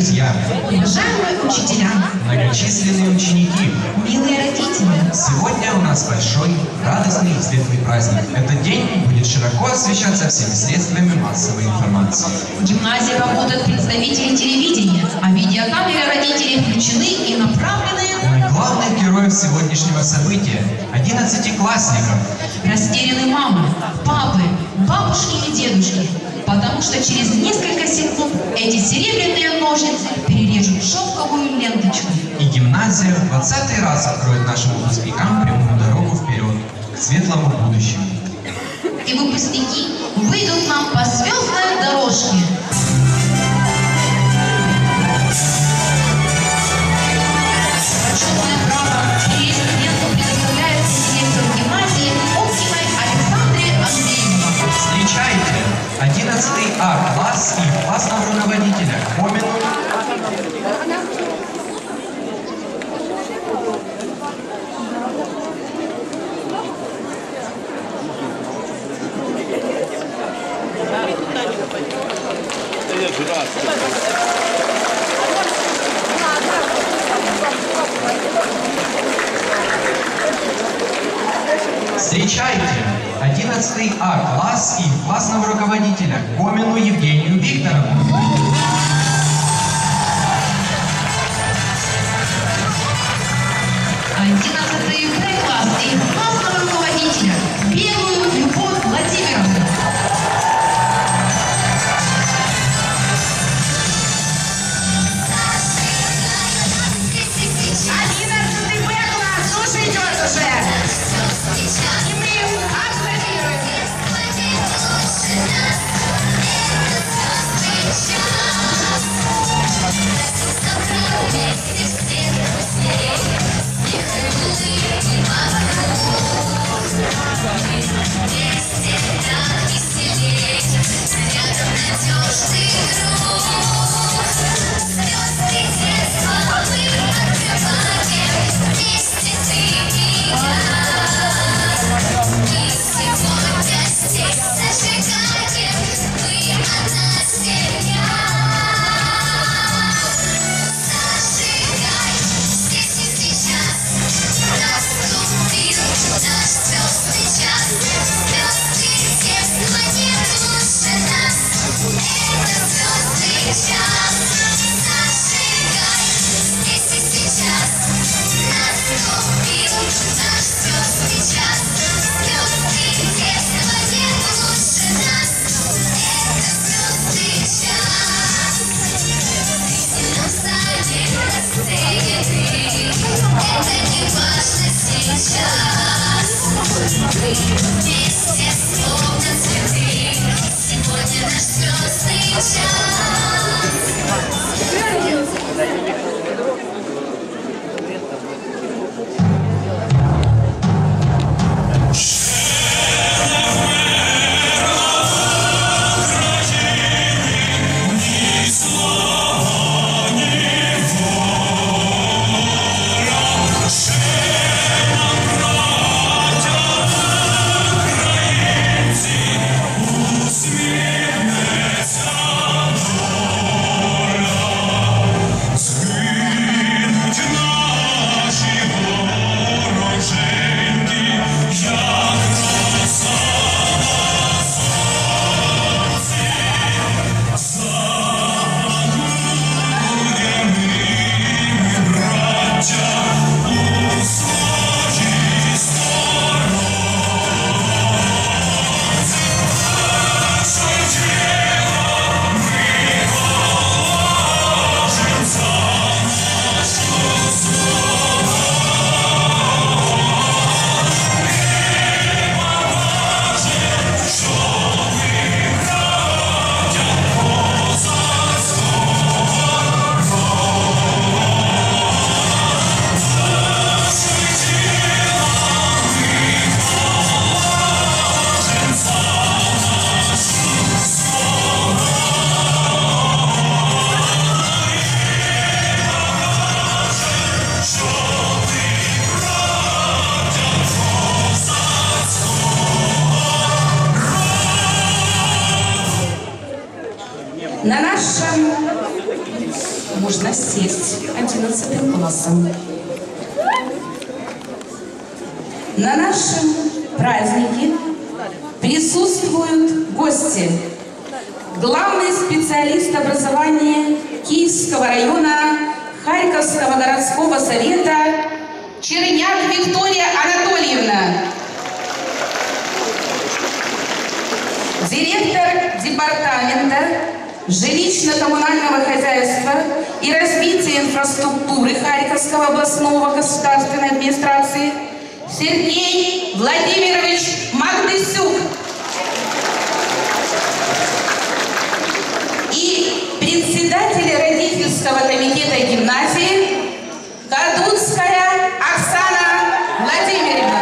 друзья, уважаемые учителя, многочисленные ученики, милые родители, сегодня у нас большой, радостный и светлый праздник. Этот день будет широко освещаться всеми средствами массовой информации. в гимназии работают представители телевидения, а видеокамеры родителей включены и направлены На главных героев сегодняшнего события – 11-классников. растеряны мамы, папы, бабушки и дедушки, потому что через несколько секунд эти серебряные ножницы перережут шелковую ленточку. И гимназия в 20-й раз откроет нашим выпускникам прямую дорогу вперед, к светлому будущему. И выпускники выйдут нам по звездной дорожке. Почетное право перерезать ленту предоставляется директору гимназии Оптиной Александре Андреевне. Встречайте 11 А класс и классного руководителя Комину. Встречайте 11 А класс и классного руководителя Комину Евгению Викторовну. 11 Б класс и классного руководителя Белую Любовь Владимировну. На нашем можно сесть 11 классом. На нашем празднике присутствуют гости. Главный специалист образования Киевского района Харьковского городского совета Черняк Виктория Анатольевна. Директор департамента жилищно-коммунального хозяйства и развития инфраструктуры Харьковского областного государственной администрации Сергей Владимирович Магдысюк. И председатель родительского комитета гимназии Кадуцкая Оксана Владимировна.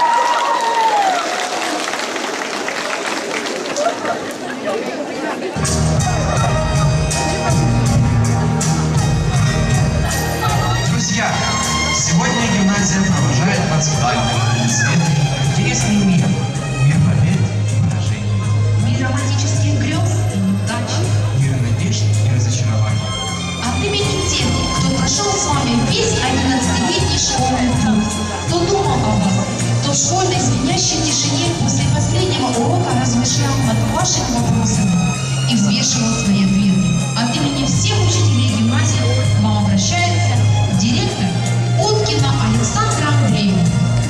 Друзья, сегодня гимназия провожает вас в бальный светлый, интересный мир. Мир побед и поражений. Мир романтических грез и неудач. Мир надежд и разочарований. От имени тех, кто прошел с вами весь 11-летний школьный путь, кто думал о вас, кто в школьной звенящей тишине после последнего урока размышлял над вашими вопросами и взвешивал свои ответы. От имени всех учителей гимназии к вам обращается директор Уткина Александра Андреевна.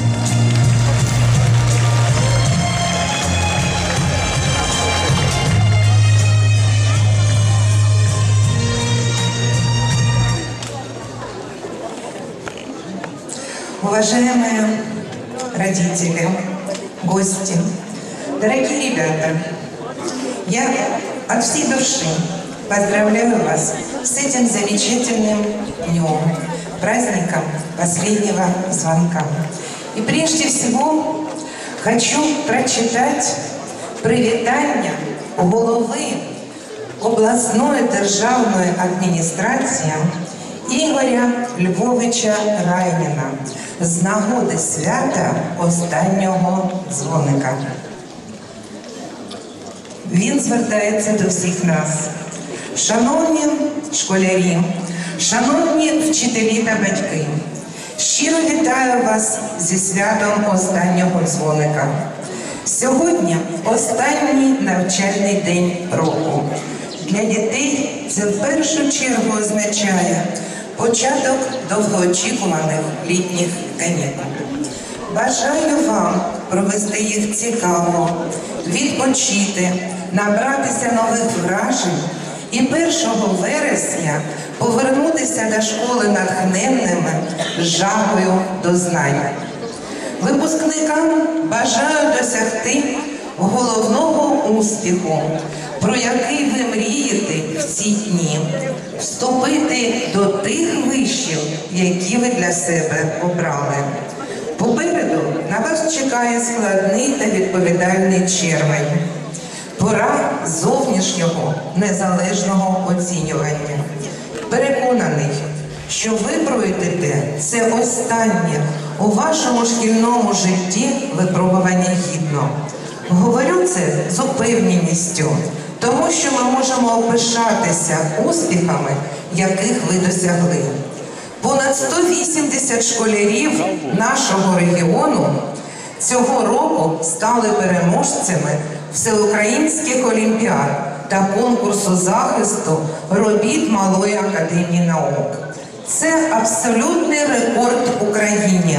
Уважаемые родители, гости, дорогие ребята, я от всей души поздравляю вас с этим замечательным днем, праздником последнего звонка. И прежде всего хочу прочитать привітання голови обласної державної адміністрації Ігоря Львовича Райніна з нагоди свята останнього дзвоника. Він звертається до всіх нас. Шановні школярі, шановні вчителі та батьки, щиро вітаю вас зі святом останнього дзвоника. Сьогодні останній навчальний день року. Для дітей це в першу чергу означає початок довгоочікуваних літніх канікул. Бажаю вам провести їх цікаво, відпочити, набратися нових вражень і 1 вересня повернутися до школи натхненними, з жагою до знань. Випускникам бажаю досягти головного успіху, про який ви мрієте в ці дні, вступити до тих вишів, які ви для себе обрали. Попереду на вас чекає складний та відповідальний червень. Пора зовнішнього незалежного оцінювання. Переконаний, що ви пройдете це останнє у вашому шкільному житті випробування гідно. Говорю це з упевненістю, тому що ми можемо опишатися успіхами, яких ви досягли. Понад 180 школярів нашого регіону цього року стали переможцями всеукраїнських олімпіад та конкурсу захисту робіт Малої академії наук. Це абсолютний рекорд в Україні.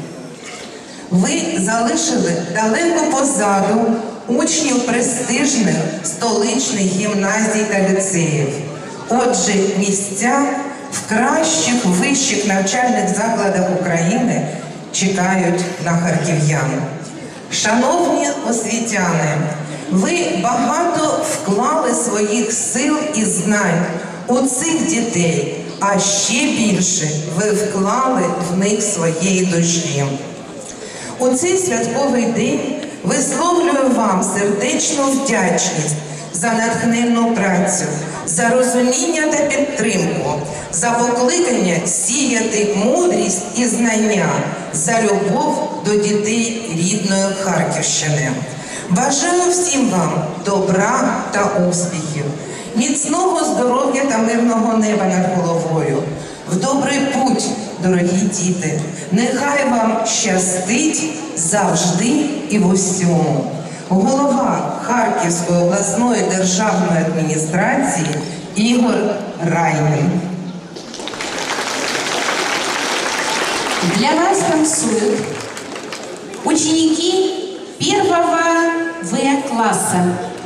Ви залишили далеко позаду учнів престижних столичних гімназій та ліцеїв. Отже, місця в кращих вищих навчальних закладах України чекають на харків'ян. Шановні освітяни, ви багато вклали своїх сил і знань у цих дітей, а ще більше ви вклали в них своєї душі. У цей святковий день висловлюю вам сердечну вдячність за натхненну працю, за розуміння та підтримку, за покликання сіяти мудрість і знання, за любов до дітей рідної Харківщини. Бажаю всім вам добра та успіхів міцного здоров'я та мирного неба над головою. В добрий путь, дорогі діти, нехай вам щастить завжди і в усьому. Голова Харківської обласної державної адміністрації Ігор Райнін. Для вас танцуют ученики 1 В класса.